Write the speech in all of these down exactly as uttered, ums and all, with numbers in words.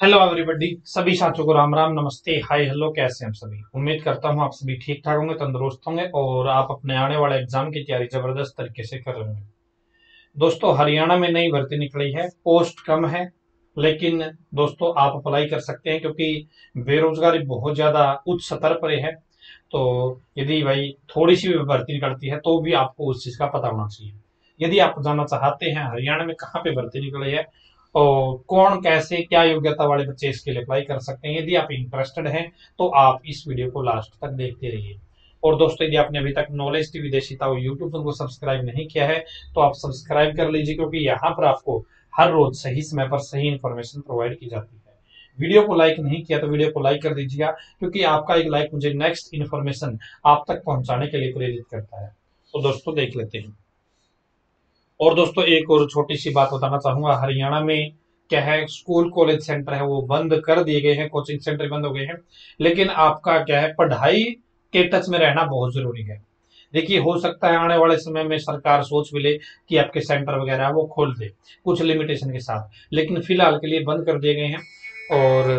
Hello everybody, सभी साथियों को राम राम, नमस्ते, हाय, हेलो। कैसे हैं हम सभी? उम्मीद करता हूं आप सभी ठीक ठाक होंगे, तंदुरुस्त होंगे और आप अपने आने वाले एग्जाम की तैयारी जबरदस्त तरीके से कर रहे होंगे। दोस्तों, हरियाणा में नई भर्ती निकली है, पोस्ट कम है, लेकिन दोस्तों आप अप्लाई कर सकते हैं क्योंकि बेरोजगारी बहुत ज्यादा उच्च स्तर पर है। तो यदि भाई थोड़ी सी भी भर्ती निकलती है तो भी आपको उस चीज का पता होना चाहिए। यदि आप जानना चाहते हैं हरियाणा में कहाँ पे भर्ती निकली है और कौन कैसे क्या योग्यता वाले बच्चे इसके लिए अप्लाई कर सकते हैं, यदि आप इंटरेस्टेड हैं तो आप इस वीडियो को लास्ट तक देखते रहिए। और दोस्तों, यदि आपने अभी तक नॉलेज टीवी देशिता यूट्यूब चैनल को सब्सक्राइब नहीं किया है तो आप सब्सक्राइब कर लीजिए, क्योंकि यहाँ पर आपको हर रोज सही समय पर सही इंफॉर्मेशन प्रोवाइड की जाती है। वीडियो को लाइक नहीं किया तो वीडियो को लाइक कर दीजिएगा, क्योंकि आपका एक लाइक मुझे नेक्स्ट इन्फॉर्मेशन आप तक पहुंचाने के लिए प्रेरित करता है। तो दोस्तों देख लेते हैं। और दोस्तों, एक और छोटी सी बात बताना चाहूंगा। हरियाणा में क्या है, स्कूल कॉलेज सेंटर है वो बंद कर दिए गए हैं, कोचिंग सेंटर बंद हो गए हैं, लेकिन आपका क्या है, पढ़ाई के टच में रहना बहुत जरूरी है। देखिए, हो सकता है आने वाले समय में सरकार सोच भी ले कि आपके सेंटर वगैरह है वो खोल दे कुछ लिमिटेशन के साथ, लेकिन फिलहाल के लिए बंद कर दिए गए हैं। और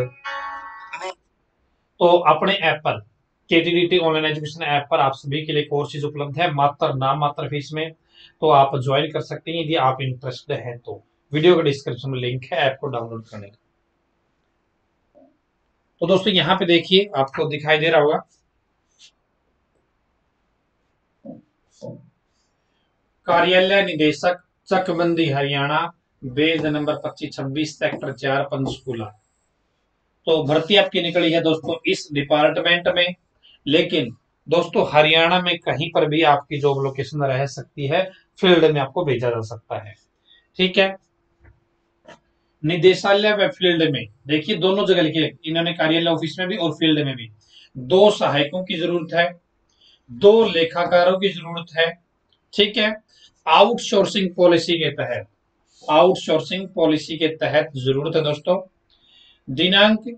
तो अपने ऐप पर, केटीडीटी ऑनलाइन एजुकेशन ऐप पर आप सभी के लिए कोर्सेज उपलब्ध है मात्र नाम मात्र फीस में। तो आप ज्वाइन कर सकते हैं यदि आप इंटरेस्टेड हैं तो। वीडियो का डिस्क्रिप्शन में लिंक है ऐप को डाउनलोड करने का। तो दोस्तों यहाँ पे देखिए, आपको दिखाई दे रहा होगा कार्यालय निदेशक चकबंदी हरियाणा, बेज नंबर पच्चीस छब्बीस सेक्टर चार पंचकूला। तो भर्ती आपकी निकली है दोस्तों इस डिपार्टमेंट में। लेकिन दोस्तों, हरियाणा में कहीं पर भी आपकी जॉब लोकेशन रह सकती है, फील्ड में आपको भेजा जा सकता है। ठीक है, निदेशालय व फील्ड में देखिए दोनों जगह लिखे इन्होंने, कार्यालय ऑफिस में भी और फील्ड में भी। दो सहायकों की जरूरत है, दो लेखाकारों की जरूरत है। ठीक है, आउटसोर्सिंग पॉलिसी के तहत, आउटसोर्सिंग पॉलिसी के तहत जरूरत है दोस्तों। दिनांक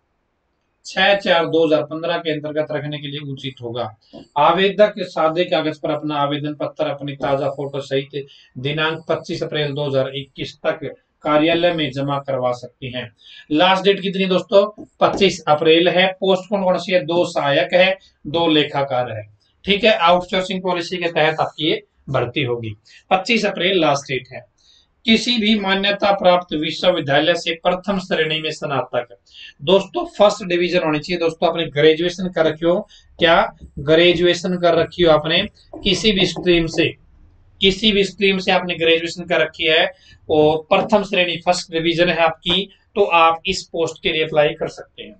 छह चार दो हजार पंद्रह के अंतर्गत रखने के लिए उचित होगा। आवेदक सादे कागज पर अपना आवेदन पत्र अपनी ताजा फोटो सहित दिनांक पच्चीस अप्रैल दो हजार इक्कीस तक कार्यालय में जमा करवा सकती हैं। लास्ट डेट कितनी दोस्तों? पच्चीस अप्रैल है। पोस्ट कौन कौन सी है? दो सहायक है, दो लेखाकार है। ठीक है, आउटसोर्सिंग पॉलिसी के तहत आपकी ये भर्ती होगी। पच्चीस अप्रैल लास्ट डेट है। किसी भी मान्यता प्राप्त विश्वविद्यालय से प्रथम श्रेणी में स्नातक। दोस्तों फर्स्ट डिवीजन होनी चाहिए। दोस्तों आपने ग्रेजुएशन कर रखी हो, क्या ग्रेजुएशन कर रखी हो आपने किसी भी स्ट्रीम से, किसी भी स्ट्रीम से आपने ग्रेजुएशन कर रखी है और प्रथम श्रेणी फर्स्ट डिवीजन है आपकी, तो आप इस पोस्ट के लिए अप्लाई कर सकते हैं।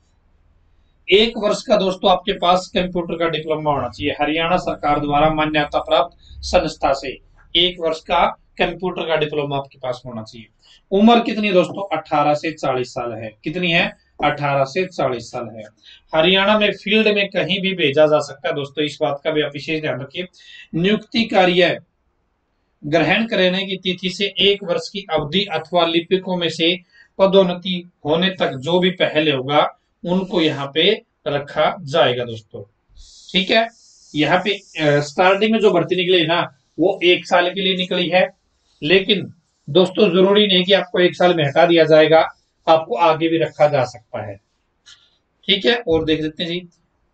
एक वर्ष का दोस्तों आपके पास कंप्यूटर का डिप्लोमा होना चाहिए, हरियाणा सरकार द्वारा मान्यता प्राप्त संस्था से एक वर्ष का कंप्यूटर का डिप्लोमा आपके पास होना चाहिए। उम्र कितनी है दोस्तों? अठारह से चालीस साल है। कितनी है? अठारह से चालीस साल है। हरियाणा में फील्ड में कहीं भी भेजा जा सकता है दोस्तों, इस बात का भी आप विशेष ध्यान रखिए। नियुक्ति कार्य ग्रहण करने की तिथि से एक वर्ष की अवधि अथवा लिपिकों में से पदोन्नति होने तक जो भी पहले होगा उनको यहाँ पे रखा जाएगा दोस्तों। ठीक है, यहाँ पे स्टार्टिंग में जो भर्ती निकली ना वो एक साल के लिए निकली है, लेकिन दोस्तों जरूरी नहीं कि आपको एक साल में हटा दिया जाएगा, आपको आगे भी रखा जा सकता है। ठीक है, और देख लेते हैं जी।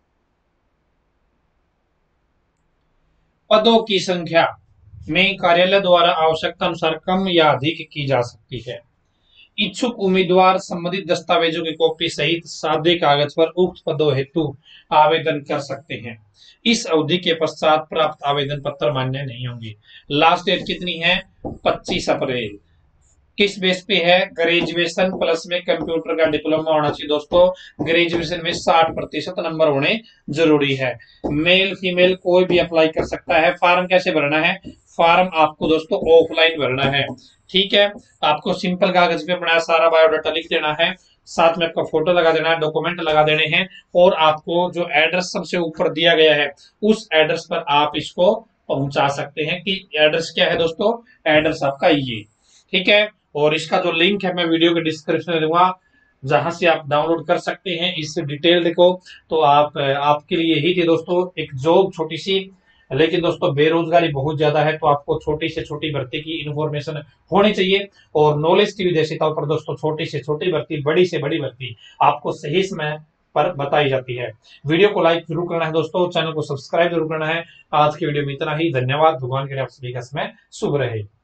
पदों की संख्या में कार्यालय द्वारा आवश्यकता अनुसार कम या अधिक की जा सकती है। इच्छुक उम्मीदवार संबंधित दस्तावेजों की कॉपी सहित सादे कागज पर उक्त पदों हेतु आवेदन कर सकते हैं। इस अवधि के पश्चात प्राप्त आवेदन पत्र मान्य नहीं होंगे। लास्ट डेट कितनी है? पच्चीस अप्रैल। किस बेस पे है? ग्रेजुएशन प्लस में कंप्यूटर का डिप्लोमा होना चाहिए दोस्तों। ग्रेजुएशन में साठ प्रतिशत नंबर होने जरूरी है। मेल फीमेल कोई भी अप्लाई कर सकता है। फॉर्म कैसे भरना है? फॉर्म आपको दोस्तों ऑफलाइन भरना है। ठीक है, आपको सिंपल कागज पे अपना सारा बायोडाटा लिख देना है, साथ में आपका फोटो लगा देना है, डॉक्यूमेंट लगा देने हैं, और आपको जो एड्रेस सबसे ऊपर दिया गया है उस एड्रेस पर आप इसको पहुंचा सकते हैं। कि एड्रेस क्या है दोस्तों? एड्रेस आपका ये। ठीक है, और इसका जो लिंक है मैं वीडियो के डिस्क्रिप्शन में दूंगा, जहां से आप डाउनलोड कर सकते हैं इस डिटेल को। तो आप आपके लिए यही थी दोस्तों एक जॉब, छोटी सी लेकिन दोस्तों बेरोजगारी बहुत ज्यादा है, तो आपको छोटी से छोटी भर्ती की इन्फॉर्मेशन होनी चाहिए। और नॉलेज की विदेशिताओं पर दोस्तों छोटी से छोटी भर्ती, बड़ी से बड़ी भर्ती आपको सही समय पर बताई जाती है। वीडियो को लाइक जरूर करना है दोस्तों, चैनल को सब्सक्राइब जरूर करना है। आज की वीडियो में इतना ही, धन्यवाद। भगवान करे आप सभी का समय शुभ रहे।